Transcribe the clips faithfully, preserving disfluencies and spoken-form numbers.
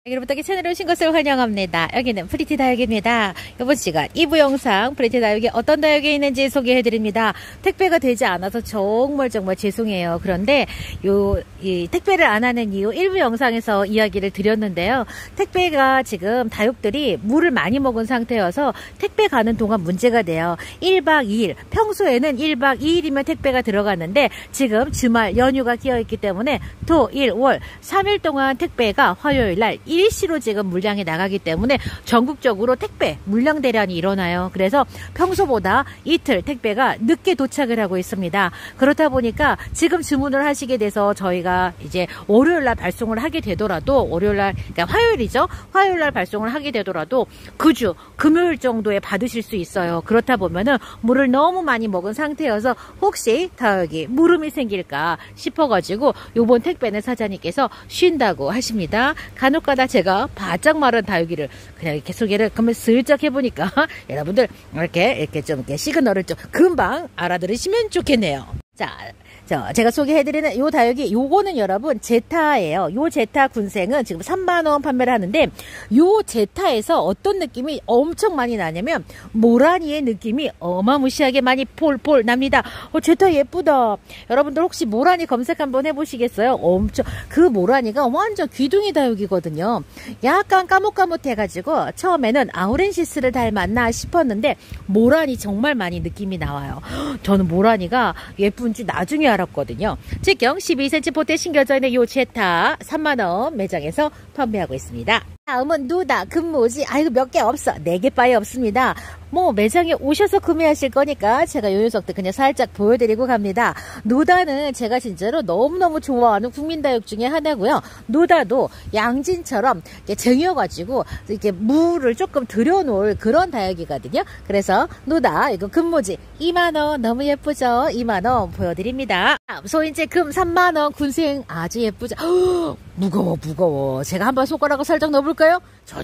여러분께 채널에 오신 것을 환영합니다. 여기는 프리티 다육입니다. 이번 시간 이 부 영상 프리티 다육이 어떤 다육이 있는지 소개해드립니다. 택배가 되지 않아서 정말 정말 죄송해요. 그런데 요, 이 택배를 안 하는 이유 일 부 영상에서 이야기를 드렸는데요. 택배가 지금 다육들이 물을 많이 먹은 상태여서 택배 가는 동안 문제가 돼요. 일 박 이 일, 평소에는 일 박 이 일이면 택배가 들어갔는데 지금 주말 연휴가 끼어있기 때문에 토, 일, 월 삼 일 동안 택배가 화요일날 일시로 지금 물량이 나가기 때문에 전국적으로 택배 물량 대란이 일어나요. 그래서 평소보다 이틀 택배가 늦게 도착을 하고 있습니다. 그렇다 보니까 지금 주문을 하시게 돼서 저희가 이제 월요일날 발송을 하게 되더라도 월요일날 그러니까 화요일이죠. 화요일날 발송을 하게 되더라도 그 주 금요일 정도에 받으실 수 있어요. 그렇다 보면은 물을 너무 많이 먹은 상태여서 혹시 다육이 물음이 생길까 싶어가지고 요번 택배는 사장님께서 쉰다고 하십니다. 간혹가다 제가 바짝 마른 다육이를 그냥 이렇게 소개를 그러면 슬쩍 해보니까 여러분들 이렇게 이렇게 좀 이렇게 시그널을 좀 금방 알아들으시면 좋겠네요. 자, 저 제가 소개해드리는 요 다육이 요거는 여러분 제타예요. 요 제타 군생은 지금 삼만 원 판매를 하는데 요 제타에서 어떤 느낌이 엄청 많이 나냐면 모라니의 느낌이 어마무시하게 많이 폴폴 납니다. 어, 제타 예쁘다. 여러분들 혹시 모라니 검색 한번 해보시겠어요? 엄청 그 모라니가 완전 귀둥이 다육이거든요. 약간 까뭇까뭇해가지고 처음에는 아우렌시스를 닮았나 싶었는데 모라니 정말 많이 느낌이 나와요. 저는 모라니가 예쁜지 나중에 알았거든요. 직경 십이 센티미터 포트에 심겨져 있는 요 제타 삼만 원 매장에서 판매하고 있습니다. 다음은 누다 금모지. 아이고 몇 개 없어. 네 개밖에 없습니다. 뭐 매장에 오셔서 구매하실 거니까 제가 요 녀석들 그냥 살짝 보여드리고 갑니다. 누다는 제가 진짜로 너무너무 좋아하는 국민다육 중에 하나고요. 누다도 양진처럼 이렇게 쟁여가지고 이렇게 물을 조금 들여놓을 그런 다육이거든요. 그래서 누다 이거 금모지 이만 원 너무 예쁘죠? 이만 원 보여드립니다. 소인제 금 삼만 원 군생 아주 예쁘죠? 허, 무거워 무거워. 제가 한번 손가락을 살짝 넣어볼까요?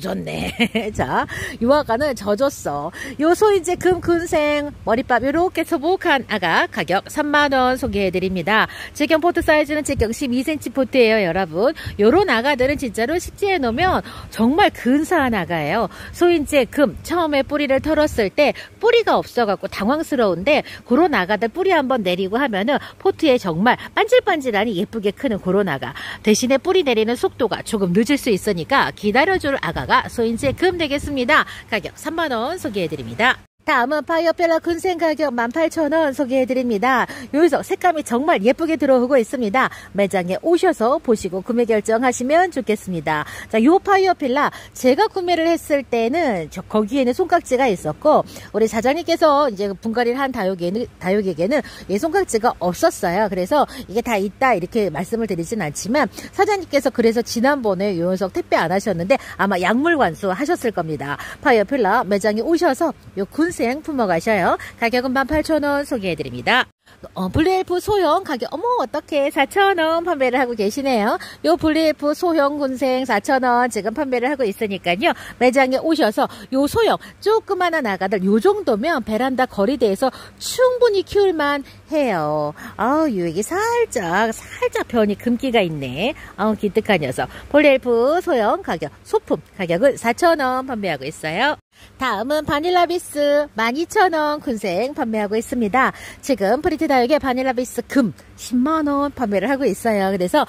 젖었네. 자, 요 아가는 젖었어. 요 소인제 금 군생 머리밥 요렇게 소복한 아가 가격 삼만 원 소개해드립니다. 직경 포트 사이즈는 직경 십이 센티미터 포트예요. 여러분 요런 아가들은 진짜로 식재해 놓으면 정말 근사한 아가예요. 소인제 금 처음에 뿌리를 털었을 때 뿌리가 없어갖고 당황스러운데 그런 아가들 뿌리 한번 내리고 하면은 포트에 정말 반질반질하니 예쁘게 크는 그런 아가. 대신에 뿌리 내리는 속도가 조금 늦을 수 있으니까 기다려줄 아가가 소인제 금 되겠습니다. 가격 삼만 원 소개해드립니다. 다음은 파이어펠라 군생 가격 만 팔천 원 소개해드립니다. 여기서 색감이 정말 예쁘게 들어오고 있습니다. 매장에 오셔서 보시고 구매 결정하시면 좋겠습니다. 자, 요 파이어펠라 제가 구매를 했을 때는 저 거기에는 손깍지가 있었고 우리 사장님께서 이제 분갈이를 한 다육에는, 다육에게는 이 손깍지가 없었어요. 그래서 이게 다 있다 이렇게 말씀을 드리진 않지만 사장님께서 그래서 지난번에 요 녀석 택배 안 하셨는데 아마 약물 관수 하셨을 겁니다. 파이어펠라 매장에 오셔서 요 군생 품어가셔요. 가격은 만 팔천 원 소개해드립니다. 어, 블루엘프 소형 가격 어머 어떻게 사천 원 판매를 하고 계시네요. 요 블루엘프 소형 군생 사천 원 지금 판매를 하고 있으니까요. 매장에 오셔서 요 소형 조그마한 아가들 요 정도면 베란다 거리대에서 충분히 키울만 해요. 아우 여기 살짝 살짝 변이 금기가 있네. 아우 기특한 녀석. 블루엘프 소형 가격 소품 가격은 사천 원 판매하고 있어요. 다음은 바닐라비스 만 이천 원 군생 판매하고 있습니다. 지금 프리티 다육의 바닐라비스 금 십만 원 판매를 하고 있어요. 그래서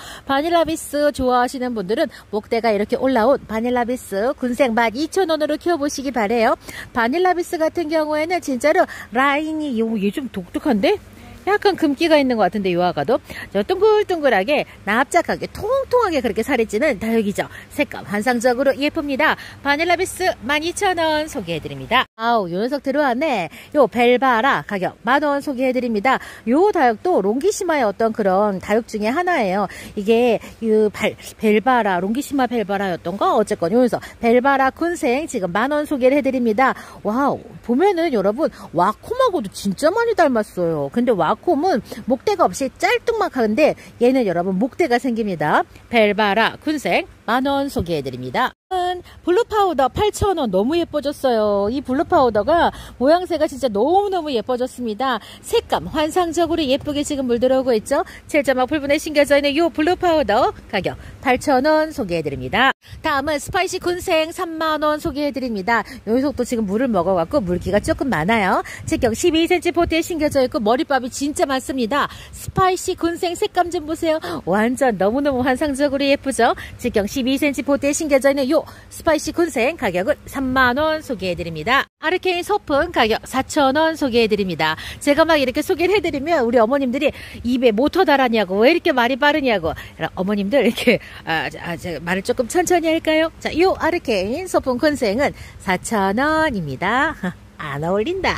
바닐라비스 좋아하시는 분들은 목대가 이렇게 올라온 바닐라비스 군생 만 이천 원으로 키워보시기 바래요. 바닐라비스 같은 경우에는 진짜로 라인이 얘 좀 독특한데? 약간 금기가 있는 것 같은데 요 아가도 저 둥글둥글하게 납작하게 통통하게 그렇게 살이 찌는 다육이죠. 색감 환상적으로 예쁩니다. 바닐라비스 만 이천 원 소개해드립니다. 아우 요 녀석 들어왔네. 요 벨바라 가격 만 원 소개해드립니다. 요 다육도 롱기시마의 어떤 그런 다육 중에 하나예요. 이게 요 발, 벨바라 롱기시마 벨바라였던가 어쨌건 요 녀석 벨바라 군생 지금 만 원 소개를 해드립니다. 와우 보면은 여러분 와콤하고도 진짜 많이 닮았어요. 근데 와 와콤은 목대가 없이 짤뚱막한데 얘는 여러분 목대가 생깁니다. 벨바라 군생 만원 소개해드립니다. 블루 파우더 팔천 원 너무 예뻐졌어요. 이 블루 파우더가 모양새가 진짜 너무너무 예뻐졌습니다. 색감 환상적으로 예쁘게 지금 물들어오고 있죠. 칠 점 오 풀분에 심겨져 있는 이 블루 파우더 가격 팔천 원 소개해드립니다. 다음은 스파이시 군생 삼만 원 소개해드립니다. 여기서도 지금 물을 먹어갖고 물기가 조금 많아요. 직경 십이 센티미터 포트에 심겨져 있고 머리밥이 진짜 많습니다. 스파이시 군생 색감 좀 보세요. 완전 너무너무 환상적으로 예쁘죠. 직경 십이 센티미터 포트에 심겨져 있는 요 스파이시 군생 가격은 삼만 원 소개해드립니다. 아르케인 소품 가격 사천 원 소개해드립니다. 제가 막 이렇게 소개를 해드리면 우리 어머님들이 입에 모터 달았냐고 왜 이렇게 말이 빠르냐고 어머님들 이렇게 아, 아, 제가 말을 조금 천천히 할까요? 자, 요 아르케인 소품 군생은 사천 원입니다. 안 어울린다.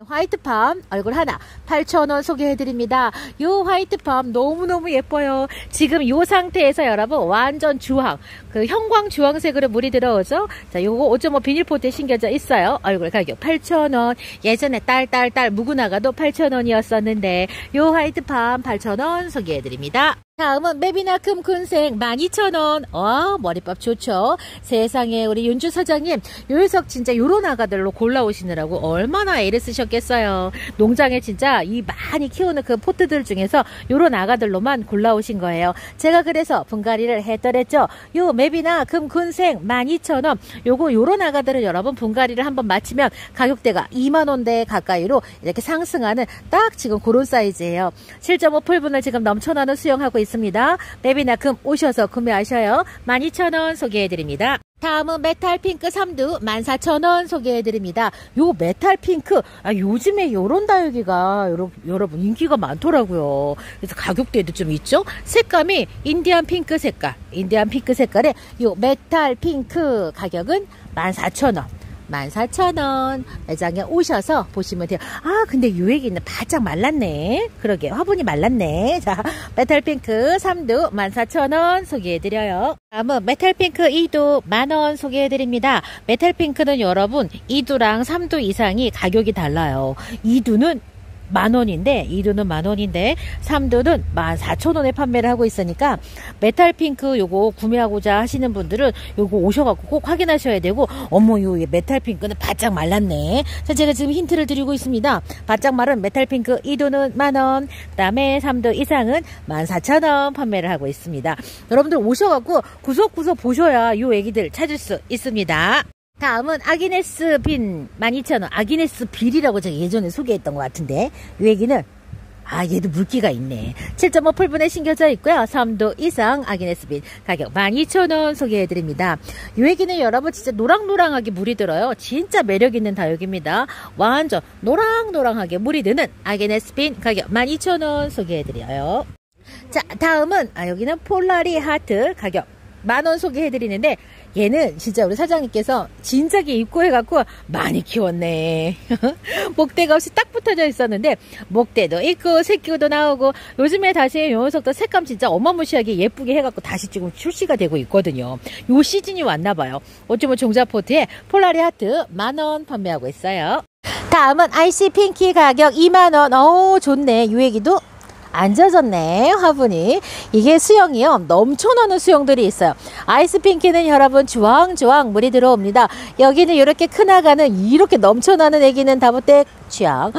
화이트팜 얼굴 하나 팔천 원 소개해드립니다. 요 화이트팜 너무너무 예뻐요. 지금 요 상태에서 여러분 완전 주황 그 형광 주황색으로 물이 들어오죠. 자, 요거 오 점 오 비닐포트에 심겨져 있어요. 얼굴 가격 팔천 원. 예전에 딸딸딸 묵은아가도 팔천 원이었었는데 요 화이트팜 팔천 원 소개해드립니다. 다음은 메비나큼 군생 만 이천 원. 어, 머리밥 좋죠. 세상에 우리 윤주 사장님 요 녀석 진짜 요런 아가들로 골라오시느라고 얼마나 애를 쓰셨겠어요. 농장에 진짜 이 많이 키우는 그 포트들 중에서 요런 아가들로만 골라오신 거예요. 제가 그래서 분갈이를 했더랬죠. 요 메비나큼 군생 만 이천 원. 요거 요런 아가들은 여러분 분갈이를 한번 마치면 가격대가 이만 원대 가까이로 이렇게 상승하는 딱 지금 그런 사이즈예요. 칠 점 오 풀분을 지금 넘쳐나는 수영하고 있습니다. 메비나큼 오셔서 구매하셔요. 만 이천 원 소개해드립니다. 다음은 메탈 핑크 삼두 만 사천 원 소개해드립니다. 요 메탈 핑크 아, 요즘에 요런 다육이가 여러, 여러분 인기가 많더라고요. 그래서 가격대도 좀 있죠. 색감이 인디안 핑크 색깔 인디안 핑크 색깔의 요 메탈 핑크 가격은 만 사천 원. 만 사천 원 매장에 오셔서 보시면 돼요. 아 근데 요 얘기는 바짝 말랐네. 그러게 화분이 말랐네. 자, 메탈핑크 삼두 만 사천 원 소개해드려요. 다음은 메탈핑크 이두 만 원 소개해드립니다. 메탈핑크는 여러분 이두랑 삼두 이상이 가격이 달라요. 이두는 만 원인데 이두는 만 원인데 삼두는 만 사천 원에 판매를 하고 있으니까 메탈 핑크 요거 구매하고자 하시는 분들은 요거 오셔갖고 꼭 확인하셔야 되고 어머 요 메탈 핑크는 바짝 말랐네. 자, 제가 지금 힌트를 드리고 있습니다. 바짝 마른 메탈 핑크 이두는 만 원, 그다음에 삼두 이상은 만 사천 원 판매를 하고 있습니다. 여러분들 오셔갖고 구석구석 보셔야 요 애기들 찾을 수 있습니다. 다음은 아기네스 빈 만 이천 원. 아기네스 빌이라고 제가 예전에 소개했던 것 같은데 이 얘기는 아 얘도 물기가 있네. 칠 점 오 풀분에 심겨져 있고요. 삼두 이상 아기네스 빈 가격 만 이천 원 소개해드립니다. 이 얘기는 여러분 진짜 노랑노랑하게 물이 들어요. 진짜 매력있는 다육입니다. 완전 노랑노랑하게 물이 드는 아기네스 빈 가격 만 이천 원 소개해드려요. 자, 다음은 아 여기는 폴라리 하트 가격 만 원 소개해드리는데 얘는 진짜 우리 사장님께서 진작에 입고해갖고 많이 키웠네. 목대가 없이 딱 붙어져 있었는데 목대도 있고 새끼도 나오고 요즘에 다시 요 녀석도 색감 진짜 어마무시하게 예쁘게 해갖고 다시 지금 출시가 되고 있거든요. 요 시즌이 왔나봐요. 어쩌면 종자포트에 폴라리 하트 만 원 판매하고 있어요. 다음은 아이씨 핑키 가격 이만 원. 어우 좋네. 요 얘기도 안 젖었네 화분이. 이게 수영이요 넘쳐나는 수영들이 있어요. 아이스핑키는 여러분 주황주황 물이 들어옵니다. 여기는 이렇게 큰 아가는 이렇게 넘쳐나는 애기는 다보떼 취향.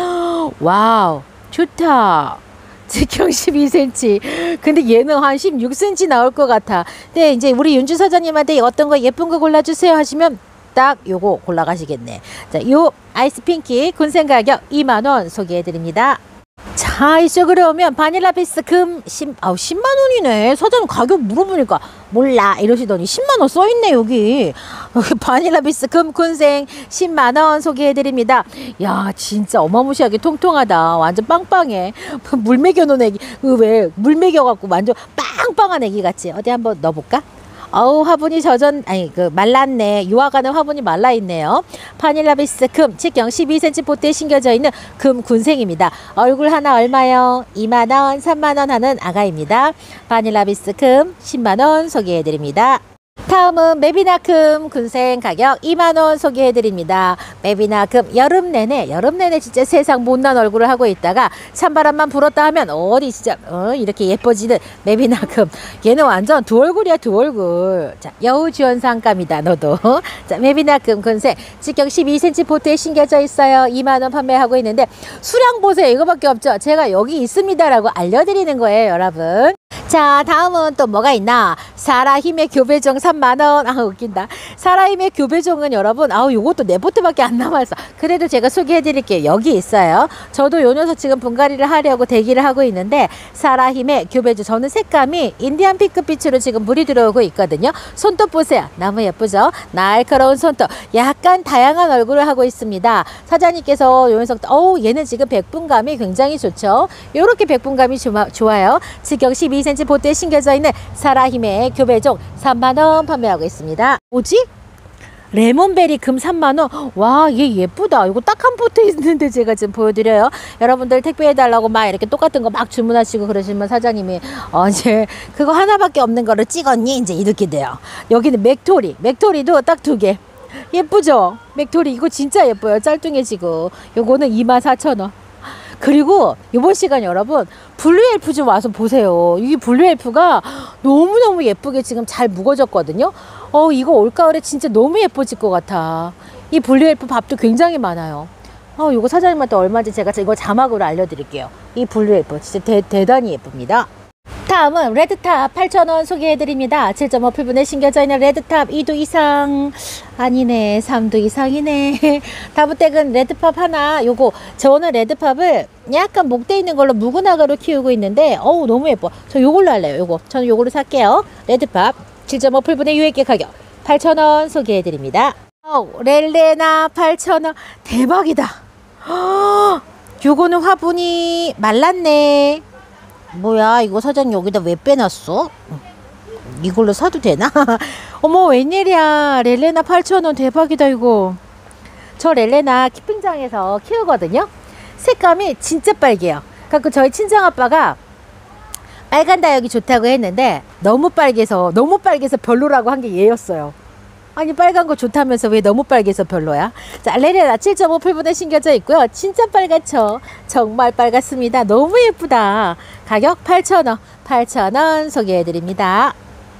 와우 좋다. 직경 십이 센티미터. 근데 얘는 한 십육 센티미터 나올 것 같아. 네, 이제 우리 윤주 사장님한테 어떤 거 예쁜 거 골라주세요 하시면 딱 요거 골라가시겠네. 자, 요 아이스핑키 군생 가격 이만 원 소개해드립니다. 자, 이쪽으로 오면 바닐라 비스 금 십, 아우 십만 원이네. 사장님 가격 물어보니까 몰라 이러시더니 십만 원 써있네 여기. 바닐라 비스 금 군생 십만 원 소개해드립니다. 야 진짜 어마무시하게 통통하다. 완전 빵빵해. 물 먹여놓은 애기 왜 물 먹여갖고 완전 빵빵한 애기 같지. 어디 한번 넣어볼까? 어우 화분이 젖은 아니 그 말랐네. 유화가는 화분이 말라있네요. 바닐라비스 금 직경 십이 센티미터 포트에 심겨져 있는 금 군생입니다. 얼굴 하나 얼마요? 이만 원 삼만 원 하는 아가입니다. 바닐라비스 금 십만 원 소개해드립니다. 다음은 메비나큼 군생 가격 이만 원 소개해드립니다. 메비나큼 여름 내내 여름 내내 진짜 세상 못난 얼굴을 하고 있다가 찬바람만 불었다 하면 어디 진짜 어, 이렇게 예뻐지는 메비나큼. 얘는 완전 두 얼굴이야, 두 얼굴. 자, 여우주연상감이다 너도. 자, 메비나큼 군생 직경 십이 센티미터 보트에 신겨져 있어요. 이만 원 판매하고 있는데 수량 보세요. 이거밖에 없죠. 제가 여기 있습니다라고 알려드리는 거예요, 여러분. 자, 다음은 또 뭐가 있나? 사라힘의 교배종 삼만 원. 아, 웃긴다. 사라힘의 교배종은 여러분, 아우, 요것도 네 보트밖에 안 남았어. 그래도 제가 소개해 드릴게요. 여기 있어요. 저도 요 녀석 지금 분갈이를 하려고 대기를 하고 있는데, 사라힘의 교배종. 저는 색감이 인디안 핑크빛으로 지금 물이 들어오고 있거든요. 손톱 보세요. 너무 예쁘죠? 날카로운 손톱. 약간 다양한 얼굴을 하고 있습니다. 사장님께서 요 녀석, 어우, 얘는 지금 백분감이 굉장히 좋죠? 요렇게 백분감이 좋아, 좋아요. 직경 십이 센티미터 보트에 신겨져 있는 사라힘의 교배종 삼만 원 판매하고 있습니다. 뭐지? 레몬베리 금 삼만 원. 와, 얘 예쁘다. 이거 딱 한 포트 있는데 제가 지금 보여드려요. 여러분들 택배해달라고 막 이렇게 똑같은 거 막 주문하시고 그러시면 사장님이 어, 이제 그거 하나밖에 없는 거를 찍었니? 이제 이렇게 돼요. 여기는 맥토리. 맥토리도 딱 두 개. 예쁘죠? 맥토리 이거 진짜 예뻐요. 짤뚱해지고. 요거는 이만 사천 원. 그리고 이번 시간 여러분 블루엘프 좀 와서 보세요. 이 블루엘프가 너무너무 예쁘게 지금 잘 묵어졌거든요. 어 이거 올가을에 진짜 너무 예뻐질 것 같아. 이 블루엘프 밥도 굉장히 많아요. 어 이거 사장님한테 얼마인지 제가 이거 자막으로 알려드릴게요. 이 블루엘프 진짜 대, 대단히 예쁩니다. 다음은 레드탑 팔천 원 소개해드립니다. 칠 점 오 필분에 신겨져 있는 레드탑 이 두 이상. 아니네, 삼 두 이상이네. 다부댁은 레드팝 하나. 요거 저는 레드팝을 약간 목대 있는 걸로 묵은아가로 키우고 있는데 어우 너무 예뻐. 저 요걸로 할래요. 요거 저는 요걸로 살게요. 레드팝 칠 점 오 필분의 유액계 가격 팔천 원 소개해드립니다. 어우, 렐레나 팔천 원. 대박이다. 허, 요거는 화분이 말랐네. 뭐야 이거 사장님 여기다 왜 빼놨어? 이걸로 사도 되나? 어머 웬일이야. 렐레나 팔천 원 대박이다 이거. 저 렐레나 키핑장에서 키우거든요. 색감이 진짜 빨개요. 그래서 저희 친정아빠가 빨간 다육이 좋다고 했는데 너무 빨개서 너무 빨개서 별로라고 한 게 얘였어요. 아니 빨간 거 좋다면서 왜 너무 빨개서 별로야? 자, 렐레나 칠 점 오 필분에 신겨져 있고요. 진짜 빨갛죠? 정말 빨갛습니다. 너무 예쁘다. 가격 팔천 원. 팔천 원 소개해드립니다.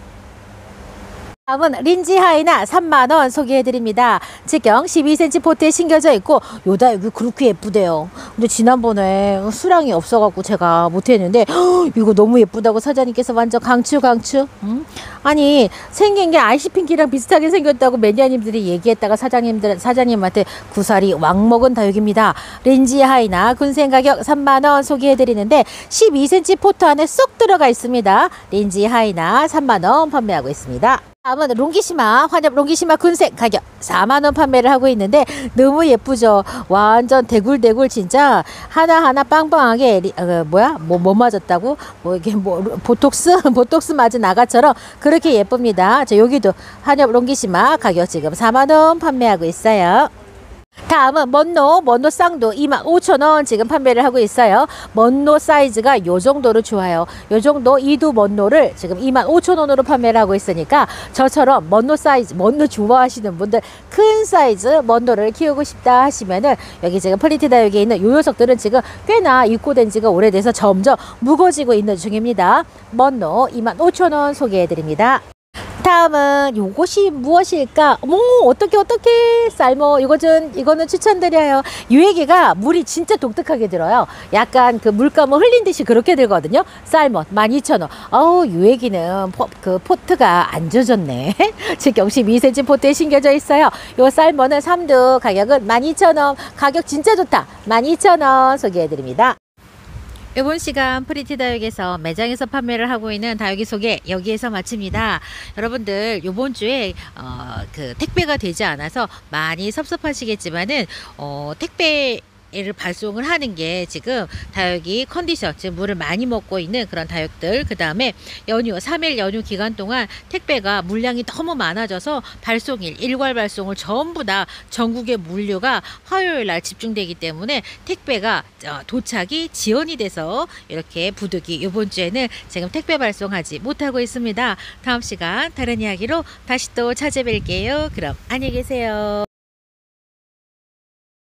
다음은 린지하이나 삼만 원 소개해드립니다. 직경 십이 센티미터 포트에 신겨져 있고 요다 여기 그렇게 예쁘대요. 근데 지난번에 수량이 없어갖고 제가 못했는데 허, 이거 너무 예쁘다고 사장님께서 완전 강추 강추. 응? 아니 생긴 게 아이씨핑키랑 비슷하게 생겼다고 매니아님들이 얘기했다가 사장님들 사장님한테 구사리 왕 먹은 다육입니다. 린지하이나 군생 가격 삼만 원 소개해드리는데 십이 센티미터 포트 안에 쏙 들어가 있습니다. 린지하이나 삼만 원 판매하고 있습니다. 다음은 롱기시마 환엽 롱기시마 군색 가격 사만 원 판매를 하고 있는데 너무 예쁘죠. 완전 대굴대굴 진짜 하나하나 빵빵하게 리, 어, 뭐야 뭐, 뭐 맞았다고 뭐 이게 뭐 보톡스 보톡스 맞은 아가처럼 그렇게 예쁩니다. 자 여기도 환엽 롱기시마 가격 지금 사만 원 판매하고 있어요. 다음은 먼노, 먼노 쌍도 이만 오천 원 지금 판매를 하고 있어요. 먼노 사이즈가 요 정도로 좋아요. 요 정도 이두 먼노를 지금 이만 오천 원으로 판매를 하고 있으니까 저처럼 먼노 사이즈, 먼노 좋아하시는 분들 큰 사이즈 먼노를 키우고 싶다 하시면은 여기 지금 프리티다 여기 있는 요 녀석들은 지금 꽤나 입고된 지가 오래돼서 점점 무거워지고 있는 중입니다. 먼노 이만 오천 원 소개해드립니다. 다음은 요것이 무엇일까? 어머 어떻게 어떻게 쌀모 이거는 이거는 추천드려요. 유해기가 물이 진짜 독특하게 들어요. 약간 그 물감을 흘린 듯이 그렇게 들거든요. 쌀모 만 이천 원. 어우 유해기는 포, 그 포트가 안 젖었네. 직경 십이 센티미터 포트에 신겨져 있어요. 요 쌀모는 삼 두 가격은 만 이천 원. 가격 진짜 좋다. 만 이천 원 소개해드립니다. 이번 시간 프리티 다육에서 매장에서 판매를 하고 있는 다육이 소개 여기에서 마칩니다. 여러분들 요번 주에 어, 그 택배가 되지 않아서 많이 섭섭하시겠지만은 어, 택배 얘를 발송을 하는 게 지금 다육이 컨디션, 지금 물을 많이 먹고 있는 그런 다육들, 그 다음에 연휴 삼 일 연휴 기간 동안 택배가 물량이 너무 많아져서 발송일 일괄 발송을 전부 다 전국의 물류가 화요일 날 집중되기 때문에 택배가 도착이 지연이 돼서 이렇게 부득이 이번 주에는 지금 택배 발송하지 못하고 있습니다. 다음 시간 다른 이야기로 다시 또 찾아뵐게요. 그럼 안녕히 계세요.